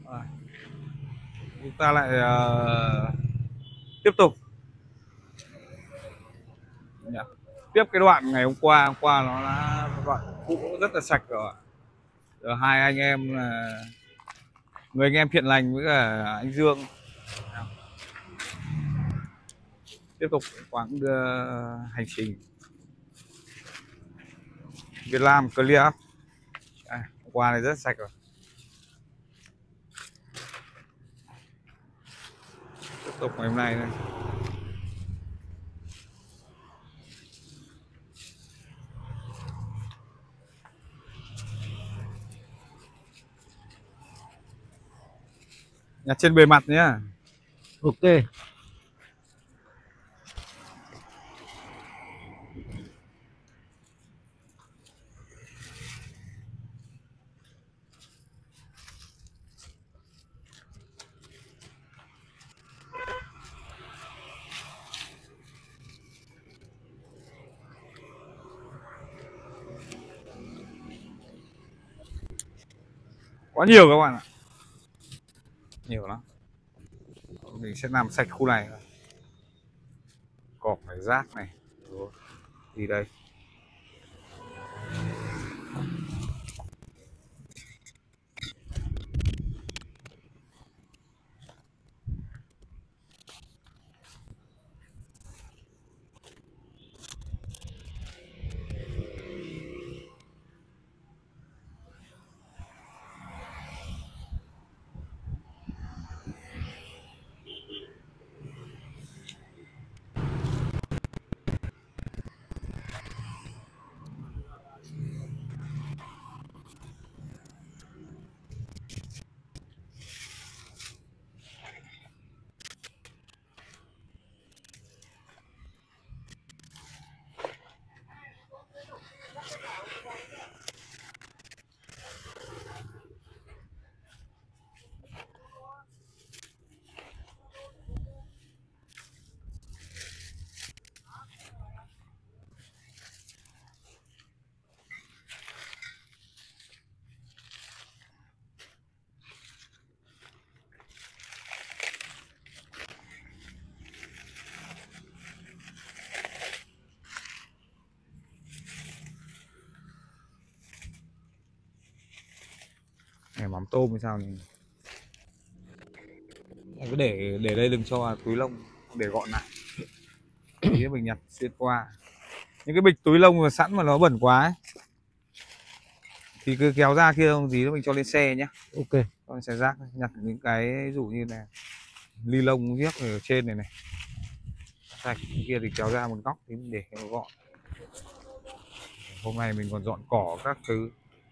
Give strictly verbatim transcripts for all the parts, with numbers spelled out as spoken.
À, chúng ta lại uh, tiếp tục nhỉ? Tiếp cái đoạn ngày hôm qua. Hôm qua nó đã đoạn cũ rất là sạch rồi. Giờ hai anh em là người anh em thiện lành với cả anh Dương tiếp tục quãng đưa hành trình Việt Nam Clear Up. À, hôm qua này rất sạch rồi. Tiếp tục ngày hôm nay này. Nhặt trên bề mặt nhá. Ok. Quá nhiều các bạn ạ. Nhiều lắm. Mình sẽ làm sạch khu này. Cỏ này, rác này. Đi đây. Này, mắm tôm hay sao nhỉ? Cứ để để đây đừng cho túi lông, để gọn lại. Tí mình nhặt xuyên qua. Những cái bịch túi lông mà sẵn mà nó bẩn quá ấy, thì cứ kéo ra kia không gì đó mình cho lên xe nhé. Ok. Con xe rác nhặt những cái ví dụ như là ly lông viết ở trên này này sạch, kia thì kéo ra một góc thì mình để nó gọn. Hôm nay mình còn dọn cỏ các thứ.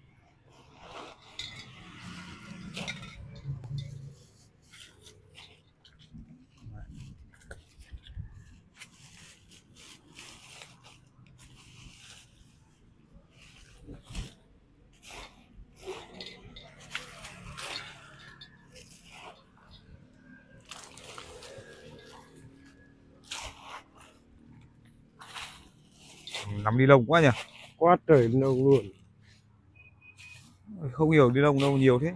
Nắm đi lông quá nhỉ. Quá trời nông luôn. Không hiểu đi lông đâu nhiều thế.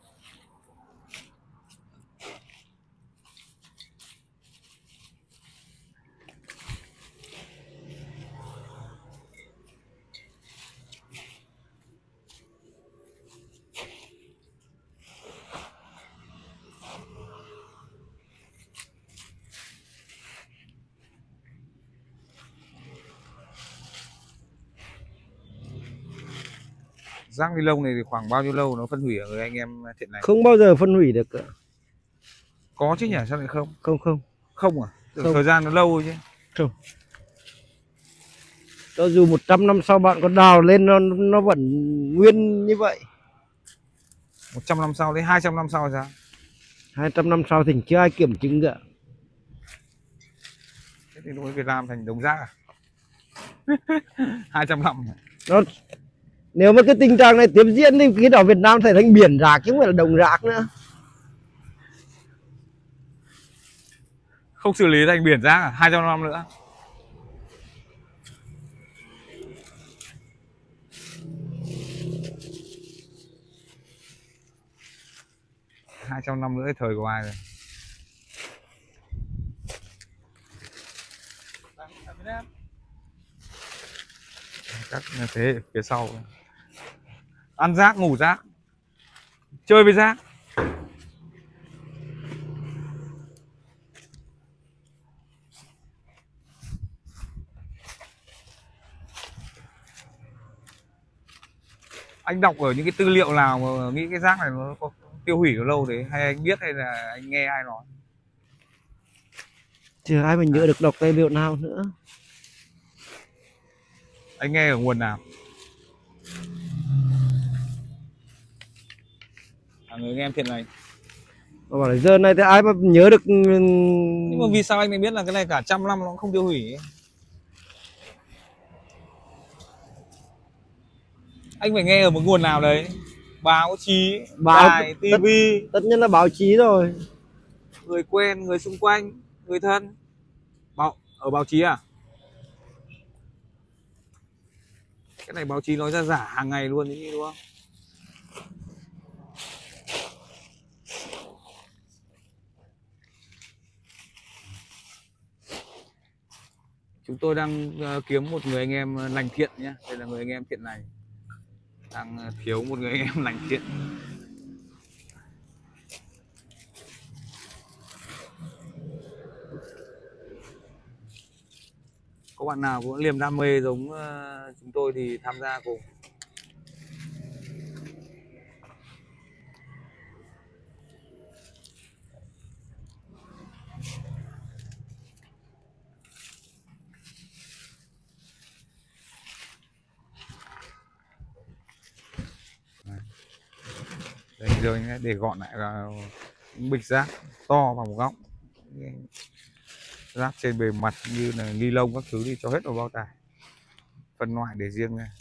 Rác ni lông này thì khoảng bao nhiêu lâu nó phân hủy ở người anh em thiện này? Không bao giờ phân hủy được cả. Có chứ nhỉ, sao lại không? Không không. Không à? Không. Thời gian nó lâu rồi chứ. Không. Cho dù một trăm năm sau bạn có đào lên nó nó vẫn nguyên như vậy. một trăm năm sau đến hai trăm năm sau sao? hai trăm năm sau thì chưa ai kiểm chứng cả. Thế thì lúc ấy Việt Nam thành đống rác à? hai trăm năm. Nó nếu mà cái tình trạng này tiếp diễn thì cái đảo Việt Nam sẽ thành biển rác chứ không phải là đồng rác nữa. Không xử lý thành biển rác à? hai trăm năm nữa. hai trăm năm nữa thời của ai rồi. Các thế hệ phía sau ăn rác ngủ rác, chơi với rác. Anh đọc ở những cái tư liệu nào mà nghĩ cái rác này nó có tiêu hủy được lâu đấy, hay anh biết hay là anh nghe ai nói? Chưa ai mà nhớ được đọc tài liệu nào nữa. Anh nghe ở nguồn nào? À, người nghe em thiện này. Mà bảo là giờ này thì ai mà nhớ được. Nhưng mà vì sao anh lại biết là cái này cả trăm năm nó cũng không tiêu hủy ấy? Anh phải nghe ở một nguồn nào đấy, báo chí, Báo, đài, tất, tivi, tất nhiên là báo chí rồi. người quen, người xung quanh, người thân. Báo ở báo chí à? Cái này báo chí nói ra giả hàng ngày luôn đấy, đúng không? Chúng tôi đang uh, kiếm một người anh em lành thiện nhé. Đây là người anh em thiện này. Đang uh, thiếu một người anh em lành thiện. Có bạn nào cũng niềm đam mê giống uh, chúng tôi thì tham gia cùng. Đây, giờ anh để gọn lại vào bịch rác to vào một góc. Rác trên bề mặt như là ni lông các thứ thì cho hết vào bao tải, phân loại để riêng ra.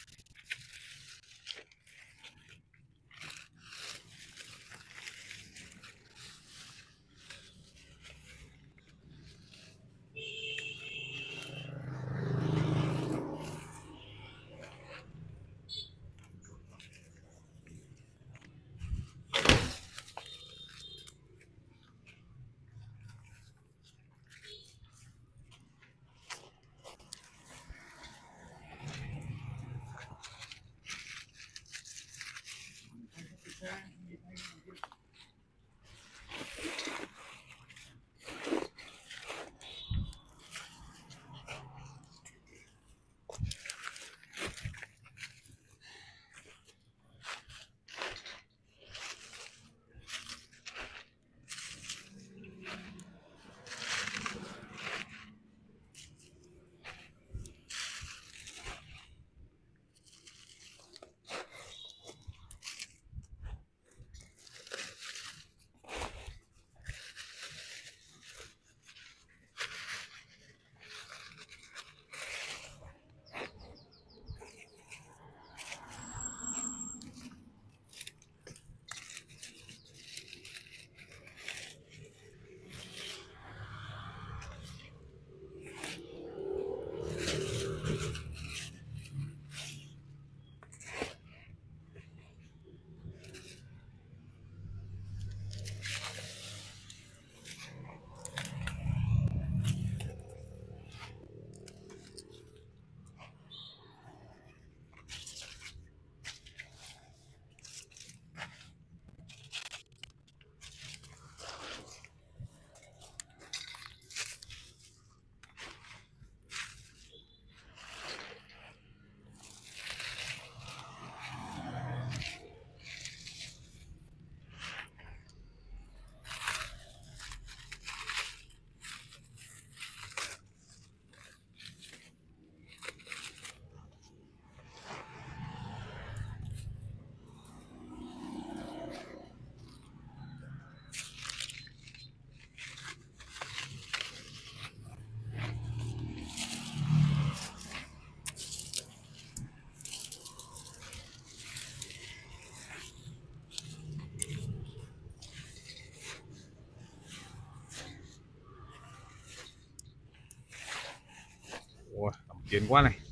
Ủa, kiến quá này.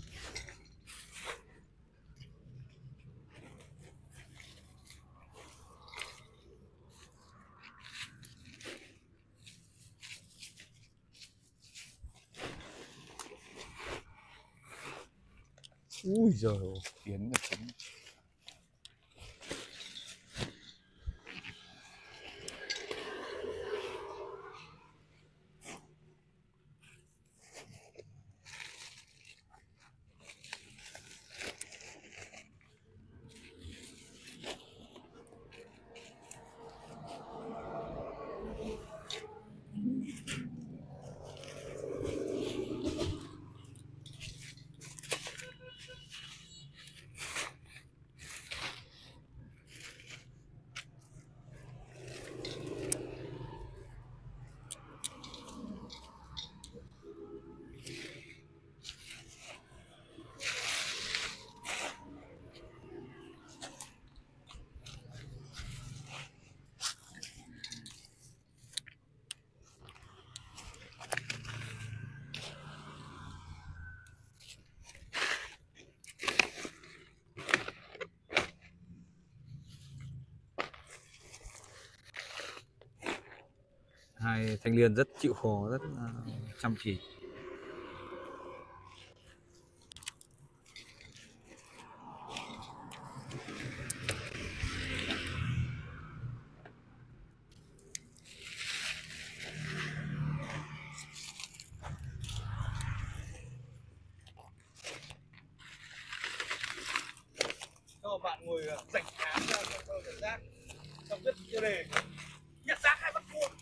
Ui giời ơi, kiến là kiến. Hai thanh niên rất chịu khó, rất uh, chăm chỉ. Cho bạn ngồi rảnh án ra cho cảm giác trong rất tiêu đề nhặt rác hay bắt cua.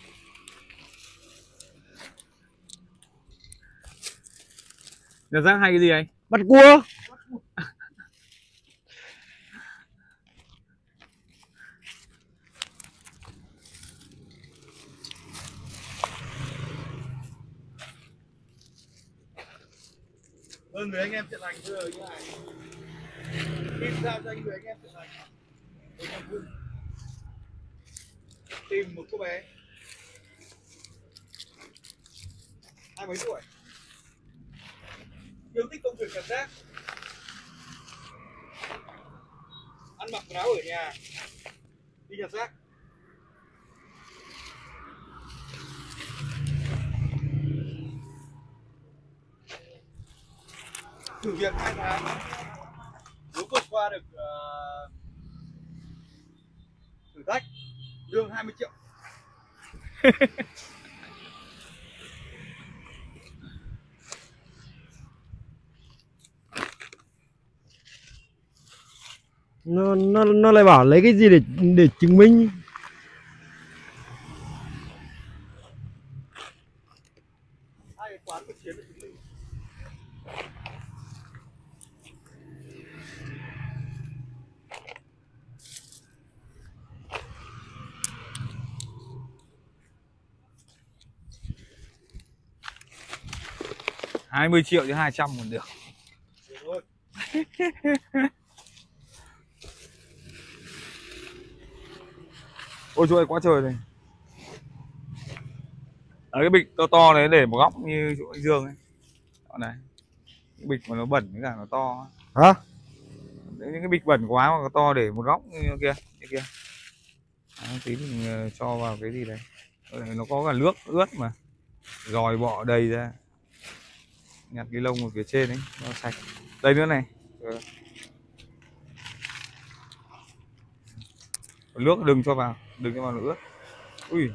Nhặt rác hay cái gì anh? Bắt cua. Hơn với anh em trận hành vừa như này. Tìm sao cho anh với anh em trận hành. Tìm một cô bé hai mấy tuổi, yêu thích công việc nhặt rác, ăn mặc quần áo ở nhà, đi nhặt rác. Thử việc hai tháng, nếu vượt qua được uh, thử thách, lương hai mươi triệu. nó nó nó lại bảo lấy cái gì để để chứng minh. Hai cái quán của Chiến để chứng minh. hai mươi triệu chứ hai trăm còn được. Được thôi. Ôi trời ơi, quá trời này. Ở cái bịch to to đấy để một góc như chỗ anh Dương ấy. Đó này. Cái bịch mà nó bẩn với cả nó to. Hả? Đấy, những cái bịch bẩn quá mà nó to để một góc như kia, như kia. Đó, tí mình cho vào cái gì đấy. Nó có cả nước ướt mà. Rồi bỏ đầy ra. Nhặt cái lông ở phía trên ấy, nó sạch. Đây nữa này. Ừ. Nước đừng cho vào, đừng cho vào nó ướt. Ui.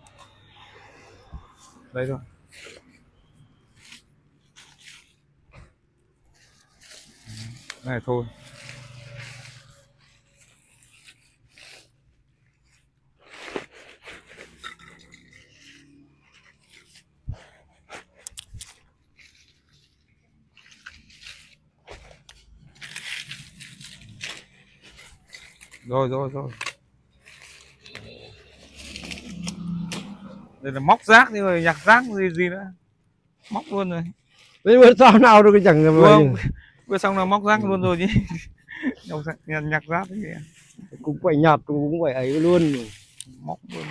Đây thôi. Này thôi. Rồi rồi rồi. Đây là móc rác nhưng mà nhặt rác gì gì nữa. Móc luôn rồi. Bây giờ sao nào được chẳng Đúng. Vừa xong là móc rác luôn rồi chứ. nhặt, nhặt rác thế kìa. Cũng phải nhặt cũng phải ấy luôn. Móc luôn.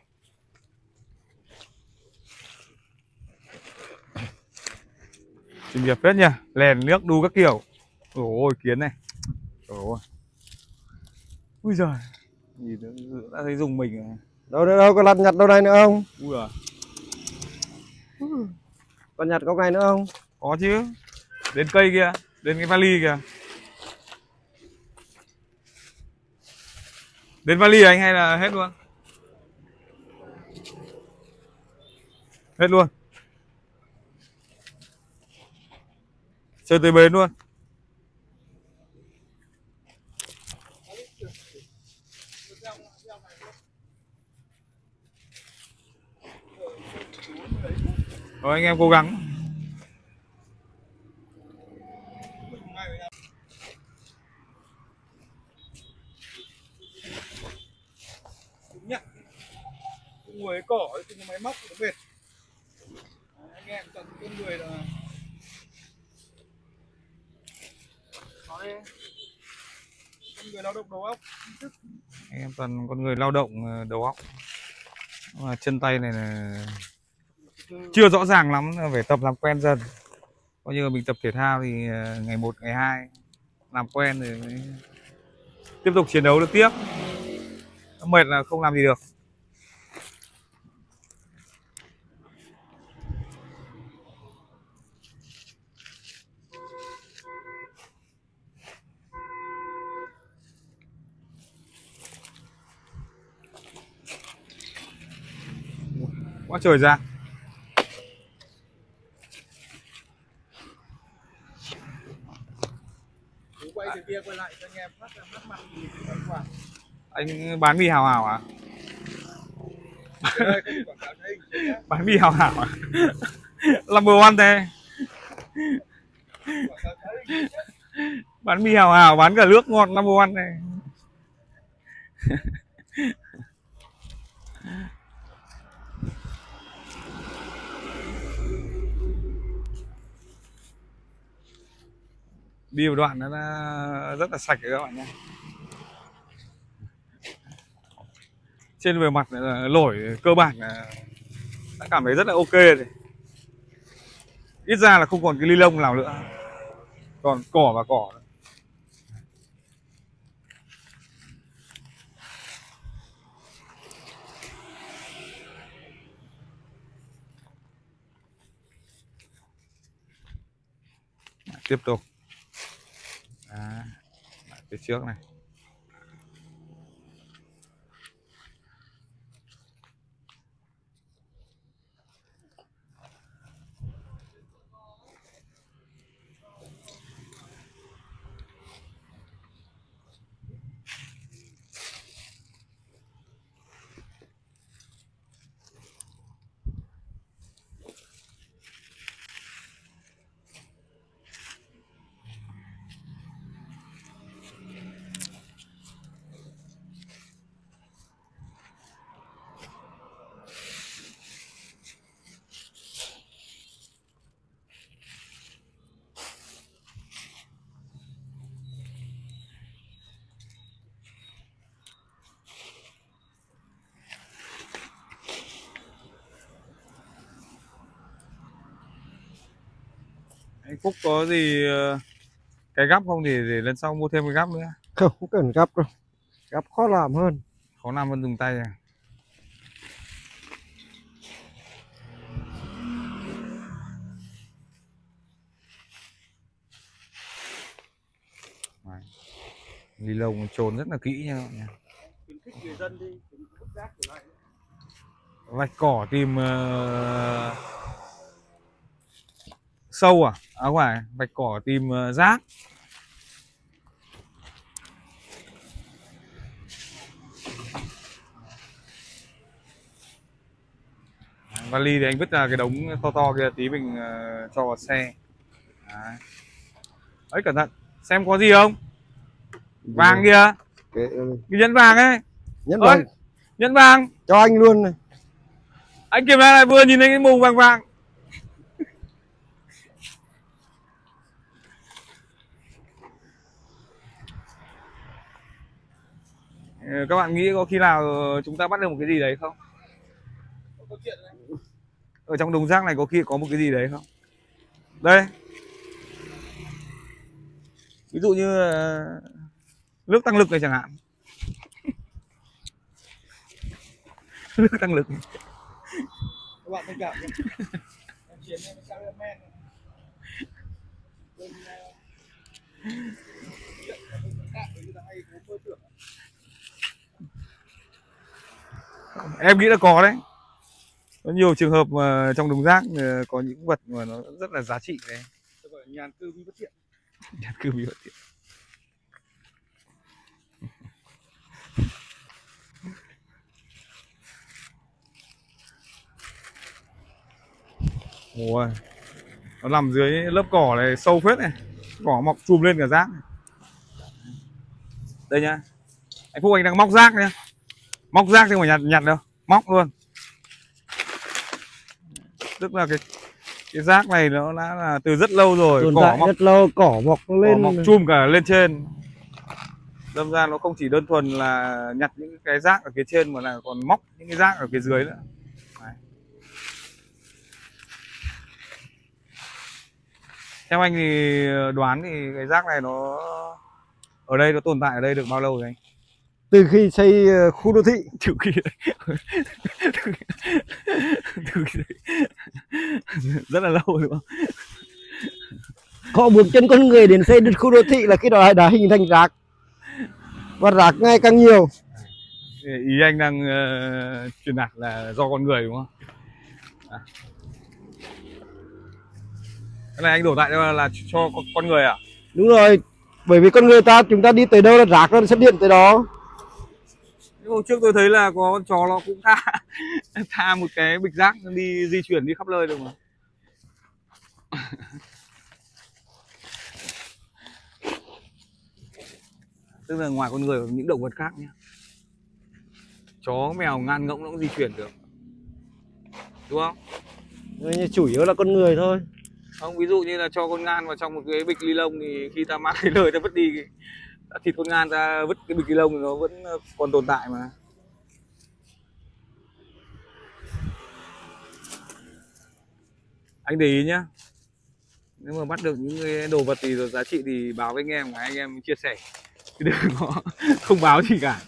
Chuyên nghiệp phết nha, lèn nước đu các kiểu. Ôi kiến này. Ôi. Ui giời. Nhìn đã thấy dùng mình rồi. Đâu đâu đâu có lặt nhặt đâu này nữa không? Ui à. Còn nhặt góc này nữa không? Có chứ. Đến cây kia, Đến cái vali kìa. Đến vali anh hay là hết luôn? Hết luôn. Chơi tới bến luôn. Rồi anh em cố gắng. Đúng nhá. Ngồi cái cỏ ấy, cái máy móc nó mệt. Anh em chọn con người là nói con người lao động đầu óc. Anh em toàn con người lao động đầu óc. Mà chân tay này là chưa rõ ràng lắm, phải tập làm quen dần. Coi như mình tập thể thao thì ngày một, ngày hai làm quen rồi mới tiếp tục chiến đấu được tiếp. Nó mệt là không làm gì được. Quá trời ra. Quay từ kia quay lại cho anh em phát ra mắt mặt thì quay quả. Anh bán mì hào hào à? Đây, không quảng cáo cho anh. Bán mì hào hào à? Number one thế. Quảng cáo cho anh. Bán mì hào hào, bán cả nước ngọt number one này. Đi một đoạn nó rất là sạch rồi các bạn nhé. Trên bề mặt là lỗi cơ bản là đã cảm thấy rất là ok rồi. Ít ra là không còn cái ly lông nào nữa, còn cỏ và cỏ. Tiếp tục. À, phía trước này. Anh Phúc có gì cái gắp không thì để lần sau mua thêm cái gắp nữa. Không, không cần gắp đâu. Gắp khó làm hơn. Khó làm hơn dùng tay à? Ni lông trồn rất là kỹ nha các bạn nha. Khuyến khích người dân đi, vứt rác trở lại. Vạch cỏ tìm uh... sâu à? À không phải, vạch cỏ tìm uh, rác. Vali thì anh vứt ra cái đống to to kia, tí mình uh, cho vào xe. Đấy. Ấy cẩn thận, xem có gì không? Vàng kìa. Cái, cái nhẫn vàng ấy. Nhẫn vàng. Nhẫn vàng. Cho anh luôn này. Anh kiểm tra lại vừa nhìn thấy cái mùng vàng vàng. Các bạn nghĩ có khi nào chúng ta bắt được một cái gì đấy không? Ở trong đống rác này có khi có một cái gì đấy không? Đây. Ví dụ như nước tăng lực này chẳng hạn. Nước tăng lực. Các bạn thông cảm nhé. Em chiến em cameraman. Bên Em nghĩ là có đấy. Có nhiều trường hợp mà trong đống rác ờ, có những vật mà nó rất là giá trị đấy. Tôi gọi là nhàn cư vi bất thiện. Nhàn cư vi bất thiện. Ôi, nó nằm dưới lớp cỏ này sâu phết này, cỏ mọc chùm lên cả rác này. Đây nhá, anh Phúc anh đang móc rác nhá, móc rác chứ không phải nhặt nhặt đâu, móc luôn. Tức là cái cái rác này nó đã là từ rất lâu rồi, tồn cỏ tại mọc rất lâu, cỏ mọc cỏ lên, mọc chùm cả lên trên. Đâm ra nó không chỉ đơn thuần là nhặt những cái rác ở phía trên mà là còn móc những cái rác ở phía dưới nữa. Đấy. Theo anh thì đoán thì cái rác này nó ở đây nó tồn tại ở đây được bao lâu rồi anh? từ khi xây ờ, khu đô thị. Từ khi từ khi rất là lâu đúng không? Có bước chân con người đến xây được khu đô thị là khi đó đã hình thành rác, và rác ngày càng nhiều. Ý anh đang uh, truyền đạt là do con người đúng không? À. Cái này anh đổ tại là, là cho con, con người à? Đúng rồi, bởi vì con người ta chúng ta đi tới đâu là rác nó sẽ điện tới đó. Hôm trước tôi thấy là có con chó nó cũng tha tha một cái bịch rác đi di chuyển đi khắp nơi được mà. Tức là ngoài con người có những động vật khác nhé. Chó mèo ngan ngỗng nó cũng di chuyển được, đúng không? Nhưng chủ yếu là con người thôi. Không, ví dụ như là cho con ngan vào trong một cái bịch ni lông thì khi ta mang cái lời ta vứt đi thịt con ngan, ta vứt cái bịch ni lông thì nó vẫn còn tồn tại mà. Anh để ý nhá, nếu mà bắt được những cái đồ vật gì rồi giá trị thì báo với anh em, anh em chia sẻ, chứ đừng có không báo gì cả.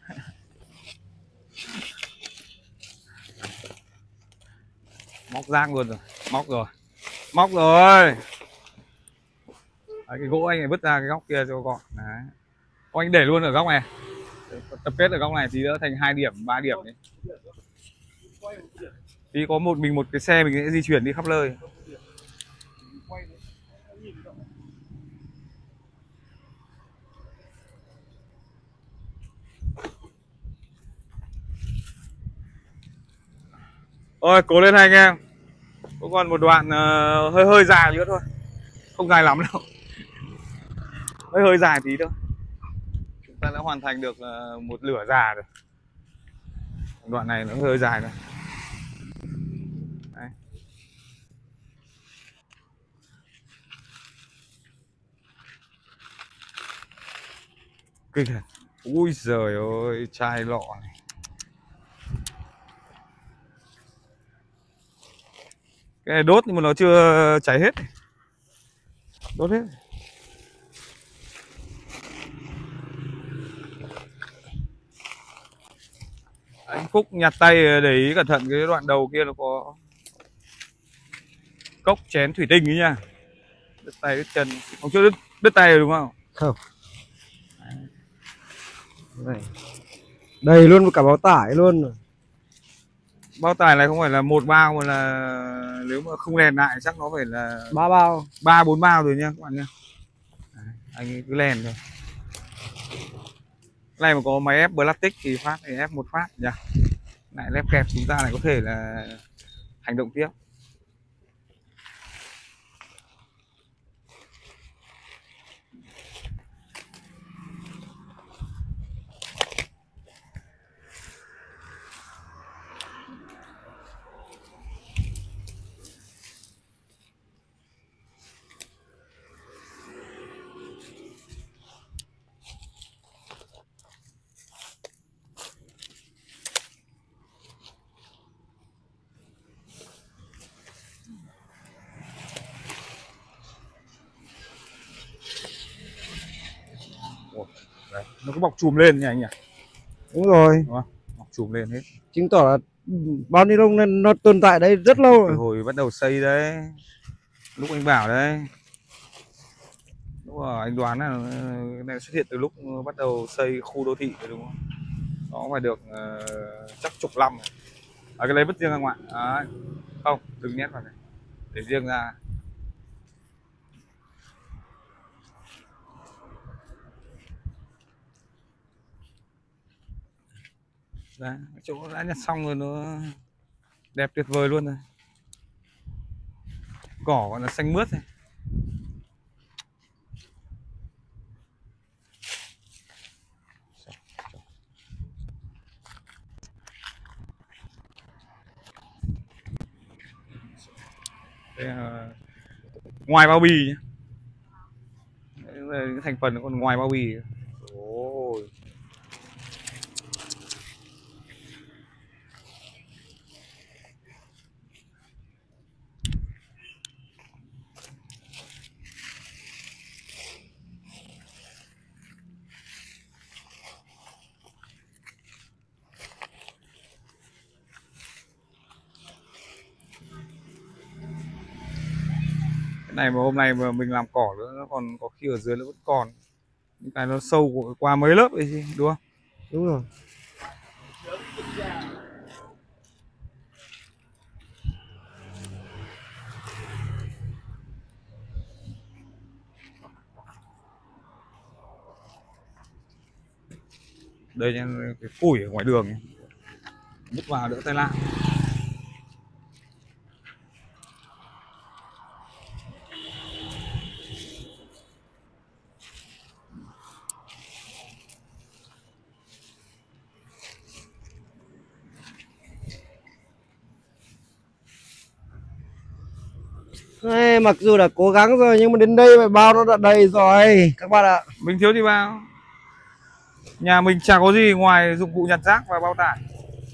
Móc rác luôn rồi, móc rồi, móc rồi. Đấy, cái gỗ anh này vứt ra cái góc kia cho gọn. Đấy. Ô, anh để luôn ở góc này, tập kết ở góc này thì đỡ thành hai điểm, ba điểm đấy. Thì có một mình một cái xe mình sẽ di chuyển đi khắp nơi. Ôi, cố lên hai anh em. Có còn một đoạn uh, hơi hơi dài nữa thôi. Không dài lắm đâu. Hơi hơi dài tí thôi. Chúng ta đã hoàn thành được uh, một lửa già rồi. Đoạn này nó hơi dài rồi. Đấy. Kinh thật. Ui giời ơi, chai lọ này. Cái này đốt nhưng mà nó chưa cháy hết. Đốt hết. Anh Phúc nhặt tay để ý cẩn thận cái đoạn đầu kia nó có cốc chén thủy tinh ấy nha. Đứt tay đứt chân. Hôm trước đứt, đứt tay rồi đúng không? Không. Đây. Đầy luôn cả bao tải luôn. Bao tải này không phải là một bao mà là nếu mà không lèn lại chắc nó phải là Ba bao, ba bốn bao rồi nha các bạn nhá. Anh cứ lèn thôi. Cái này mà có máy ép plastic thì phát thì ép một phát nhá. Lại lép kẹp chúng ta lại có thể là hành động tiếp. Đấy, nó cứ bọc chùm lên nha anh nhỉ. đúng rồi. Đúng không? Bọc chùm lên hết. Chứng tỏ là bao ni lông nên nó tồn tại đây rất lâu Từ rồi. hồi bắt đầu xây đấy, lúc anh bảo đấy, Đúng rồi, anh đoán là ờ, cái này xuất hiện từ lúc bắt đầu xây khu đô thị rồi đúng không? Nó phải được uh, chắc chục năm rồi. À, cái lấy vứt riêng ra ngoài. Đấy. Không, đừng nhét vào này. Để riêng ra. Đấy, chỗ đã nhặt xong rồi nó đẹp tuyệt vời luôn rồi. Cỏ còn là xanh mướt này. Đây là ngoài bao bì nhé. Đây là những thành phần còn ngoài bao bì. Ôi. Cái này mà hôm nay mà mình làm cỏ nữa nó còn có khi ở dưới nó vẫn còn. Những cái nó sâu qua mấy lớp ấy chứ, đúng không? Đúng rồi. Đây nha, cái củi ở ngoài đường ấy. Vứt vào đỡ tai nạn. Ê, mặc dù là cố gắng rồi nhưng mà đến đây mà bao nó đã đầy rồi các bạn ạ. Mình thiếu gì bao. Nhà mình chả có gì ngoài dụng cụ nhặt rác và bao tải.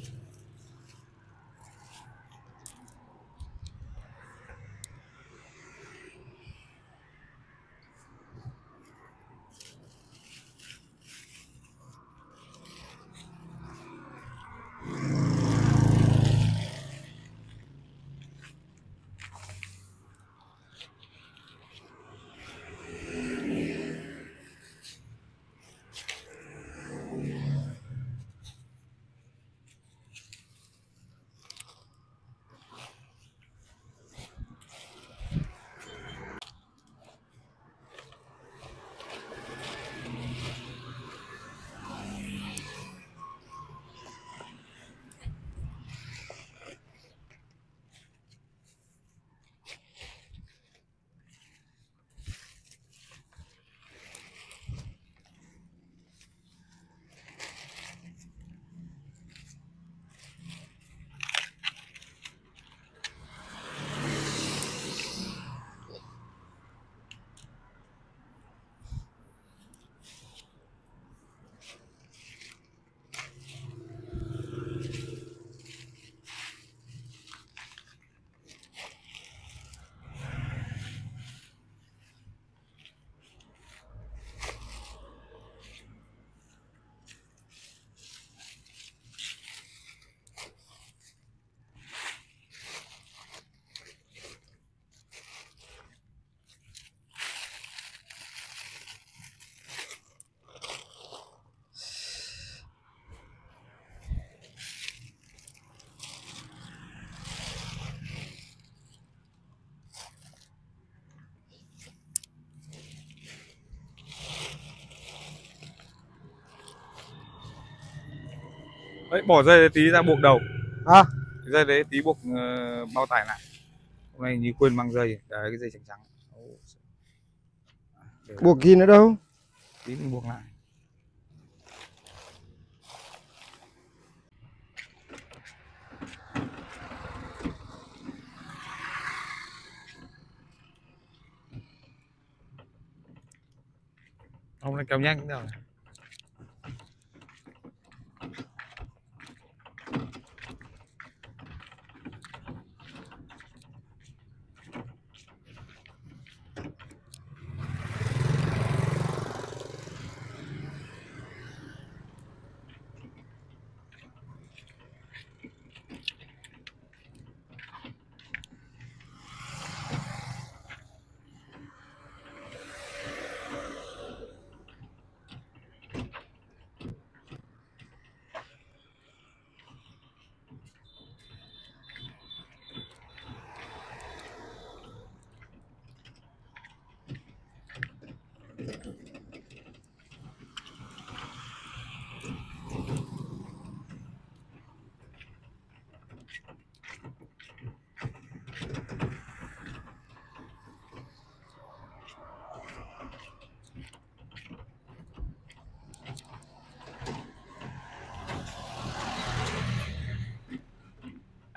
Đấy, bỏ dây tí ra buộc đầu. À, Dây đấy tí buộc uh, bao tải lại. Hôm nay như quên mang dây. Đấy, cái dây trắng trắng. buộc gì nữa đâu. Tí mình buộc lại. Hôm nay kéo nhanh rồi.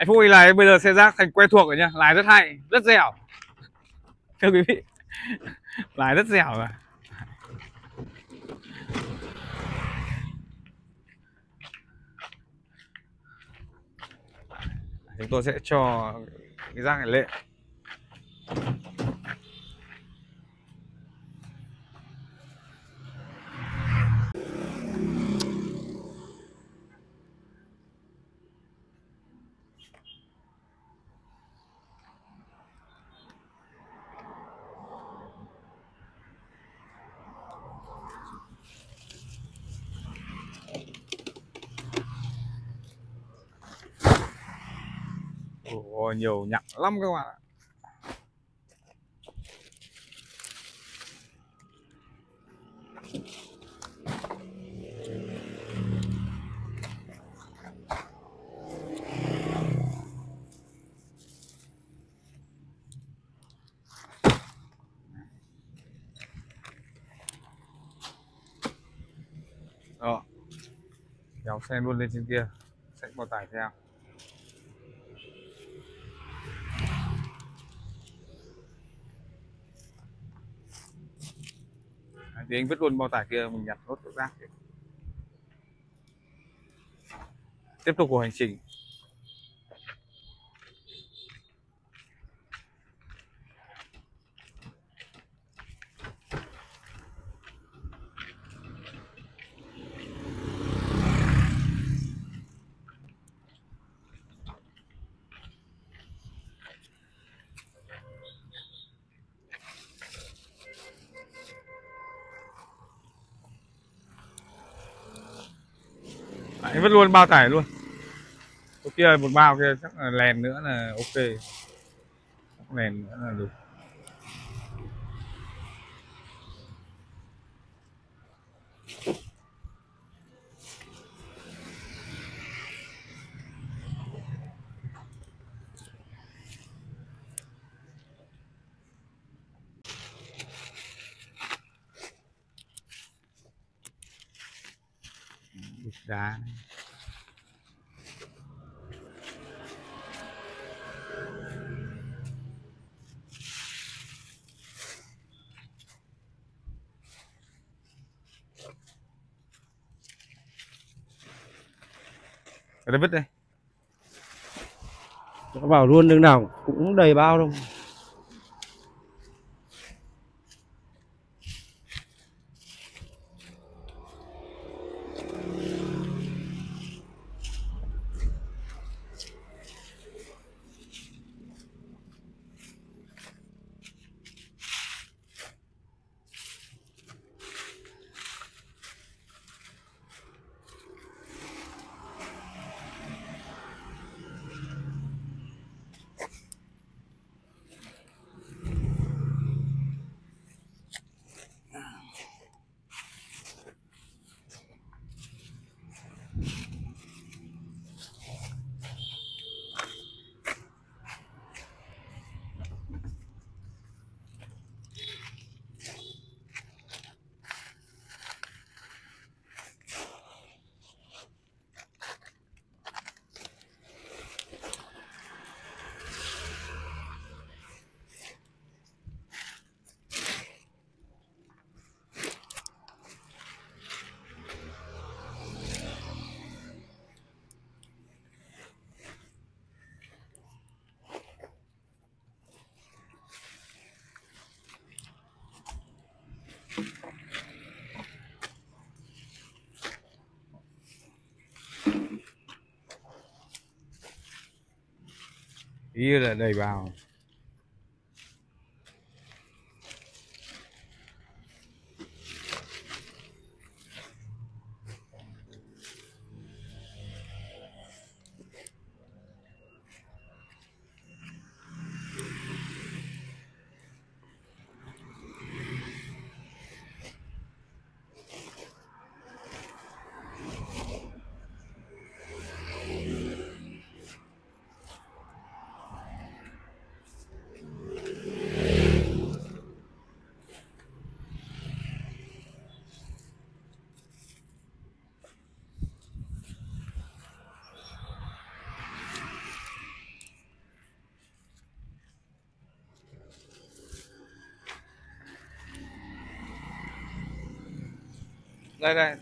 Anh Phúc anh lái bây giờ xe rác thành quen thuộc rồi nhá, lái rất hay, rất dẻo. Thưa quý vị, lái rất dẻo rồi. Chúng tôi sẽ cho cái rác này lên. Ồ, nhiều nhặng lắm các bạn ạ. Đó, kéo xe luôn lên trên kia, xách bao tải theo. Đấy, thì anh vứt luôn bao tải kia, mình nhặt nốt cái rác. Tiếp tục cuộc hành trình. Đấy, anh vứt luôn bao tải luôn. Chỗ kia một bao kia chắc là lèn nữa là ok. Lèn nữa là được. Đá. Ở đây vứt đây. Nó bảo luôn đường nào cũng đầy bao đâu. Ý là đầy vào. Đây đây.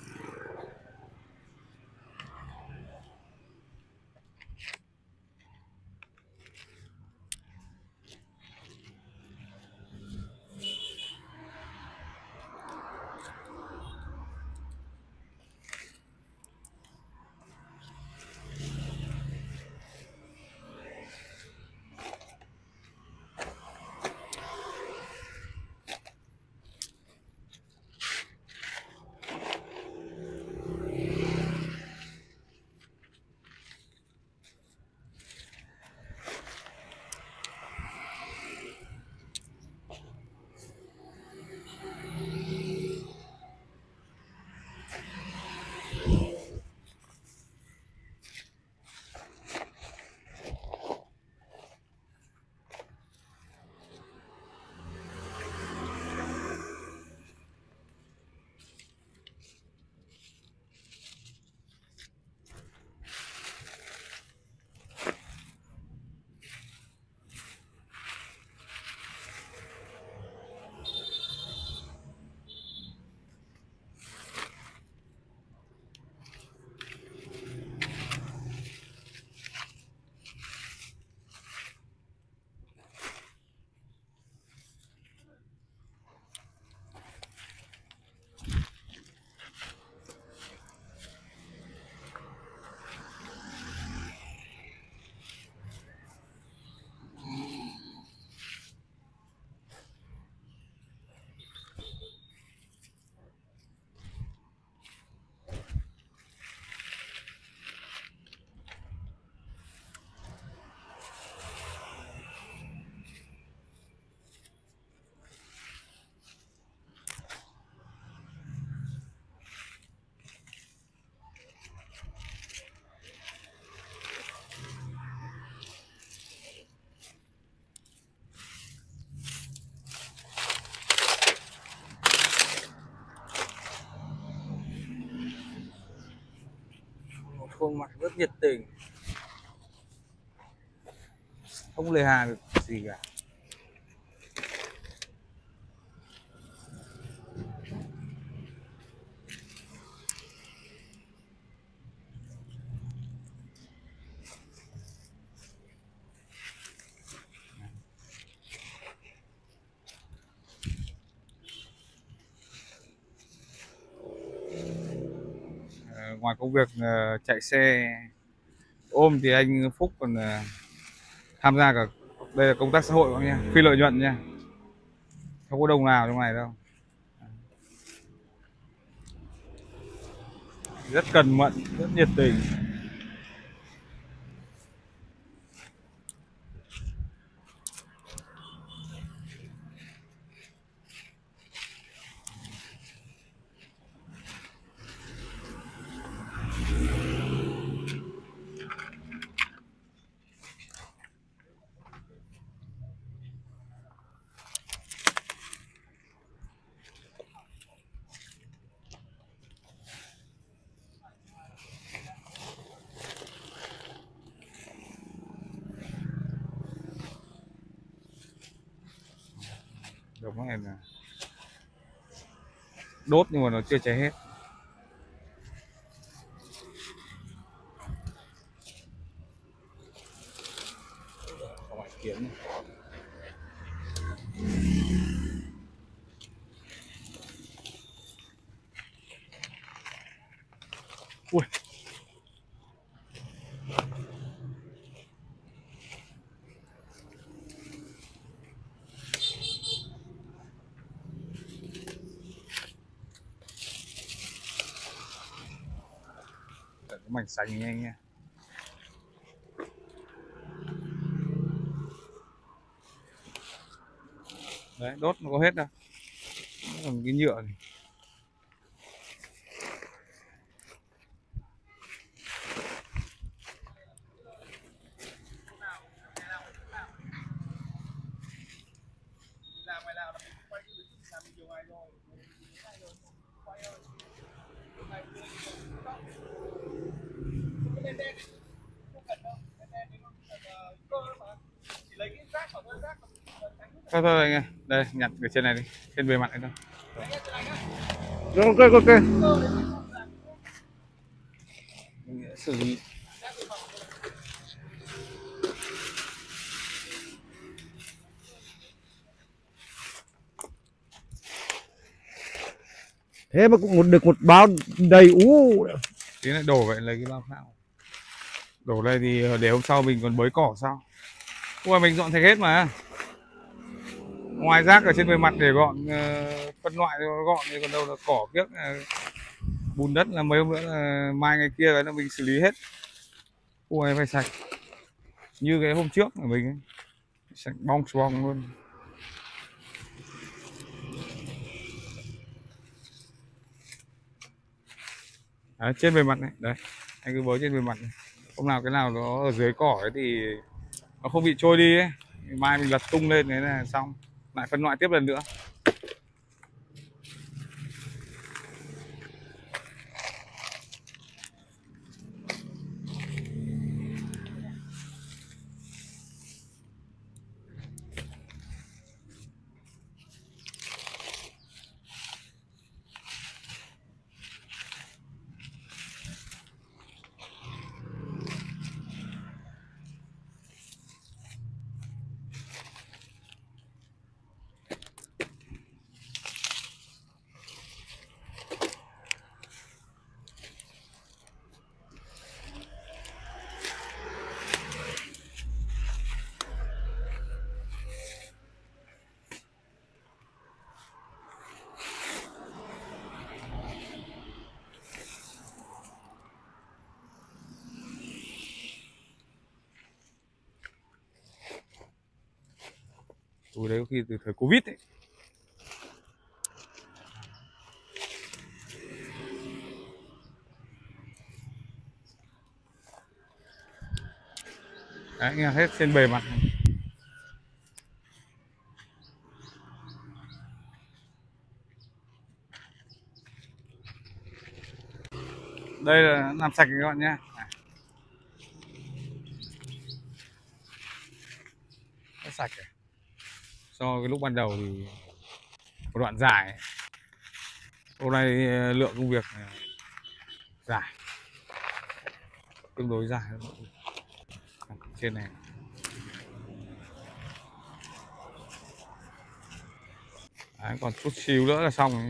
Khuôn mặt rất nhiệt tình, không lề hà được gì cả. Ngoài công việc uh, chạy xe ôm thì anh Phúc còn uh, tham gia cả, đây là công tác xã hội các nha, phi lợi nhuận nha, không có đồng nào trong này đâu, rất cần mẫn, rất nhiệt tình. Đống này là đốt nhưng mà nó chưa cháy hết. Có ngoài kiếm này. Ui. Cái mảnh xanh nha anh nha. Đấy, đốt nó có hết đâu. Nó còn cái nhựa này. Thôi thôi anh ơi, đây nhặt ở trên này đi, trên bề mặt này thôi. Ok ok. Mình sẽ xử lý. Thế mà cũng một được một bao đầy ú. Tí lại đổ vậy lấy cái bao khác. Đổ đây thì để hôm sau mình còn bới cỏ sau. Ui, mình dọn sạch hết mà. Ngoài rác ở trên bề mặt để gọn uh, phân loại cho nó gọn, thì còn đâu là cỏ kiếc, uh, bùn đất là mấy hôm nữa là mai ngày kia là mình xử lý hết. Ui, phải sạch như cái hôm trước của mình ấy. Sạch bong bong luôn. Đấy, trên bề mặt này, đấy anh cứ bới trên bề mặt này. Hôm nào cái nào nó ở dưới cỏ ấy thì nó không bị trôi đi ấy, mai mình lật tung lên thế là xong, lại phân loại tiếp lần nữa. Từ đấy có khi từ thời Covid ấy. Đấy, nghe hết trên bề mặt này. Đây là làm sạch các bạn nhé. Nó sạch rồi. So cái lúc ban đầu thì một đoạn dài. Hôm nay lượng công việc dài, tương đối dài. Trên này đấy, còn chút xíu nữa là xong.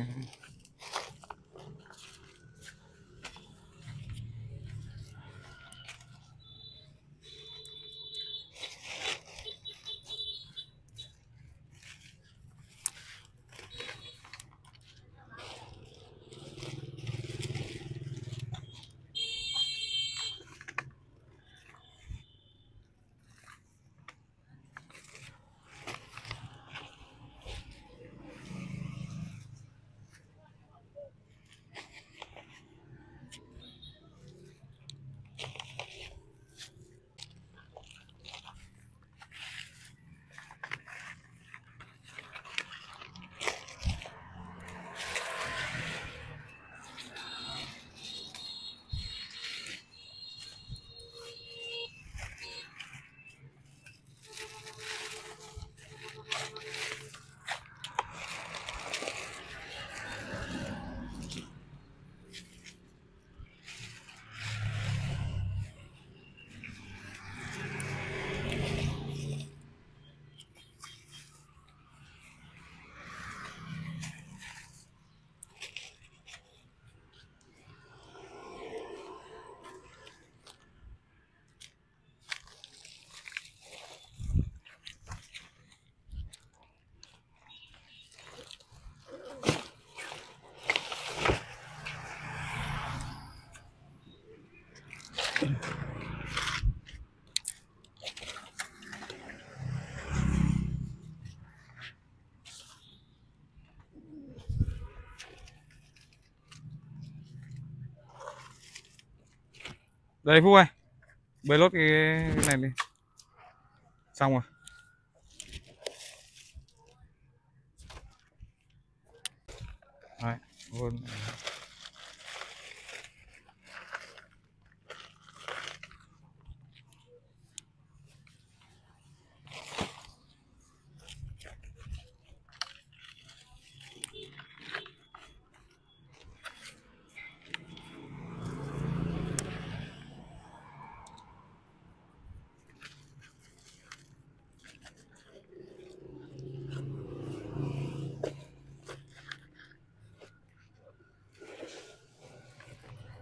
Đây Phúc ơi, bơi lốt cái, cái này đi. Xong rồi. Đấy, luôn.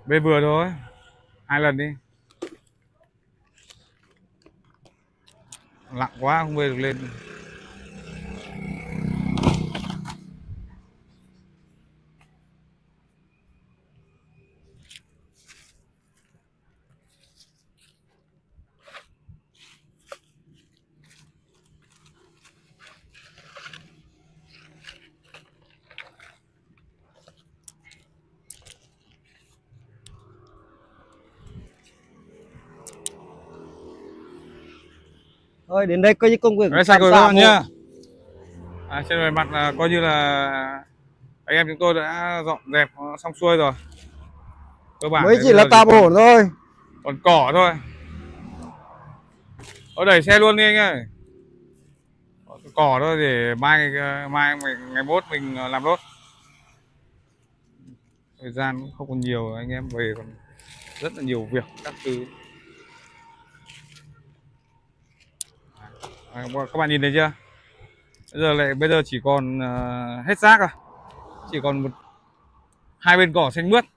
Bê vừa thôi, hai lần đi. Nặng quá không bê được lên. Thôi đến đây coi như công việc Đấy, sạch rồi tạm các bạn ổn. nhá. À, trên bề mặt là coi như là anh em chúng tôi đã dọn dẹp nó xong xuôi rồi. Cơ bản Mới thì chỉ bây là giờ tạm còn, ổn thôi. còn cỏ thôi. Ờ, đẩy xe luôn đi anh ơi. Cỏ thôi để mai mai mình ngày mốt mình làm nốt. Thời gian cũng không còn nhiều, anh em về còn rất là nhiều việc các thứ. À, các bạn nhìn thấy chưa? Bây giờ lại bây giờ chỉ còn uh, hết rác rồi. Chỉ còn một hai bên cỏ xanh mướt.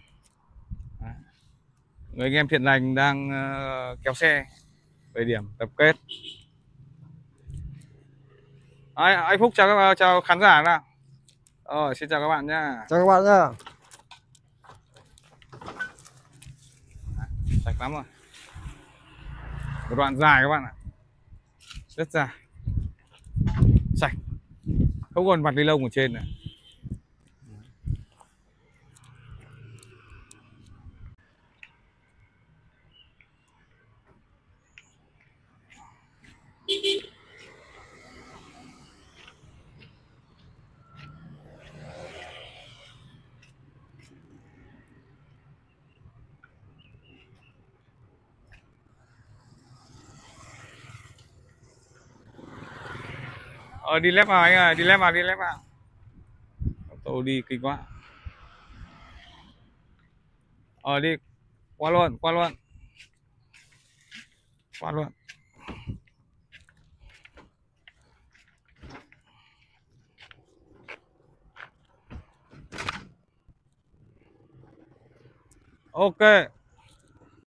Người anh em thiện lành đang uh, kéo xe về điểm tập kết. Đấy, anh Phúc chào các chào khán giả nào. Ờ, xin chào các bạn nhá. Chào các bạn nhá. Sạch lắm rồi. Một đoạn dài các bạn ạ. Rất dài. Sạch. Không còn mặt ni lông ở trên này. Ờ, đi lép vào anh ơi, đi lép vào, đi lép vào. Tôi đi kinh quá. Ờ, đi. Qua luôn, qua luôn. Qua luôn. Ok.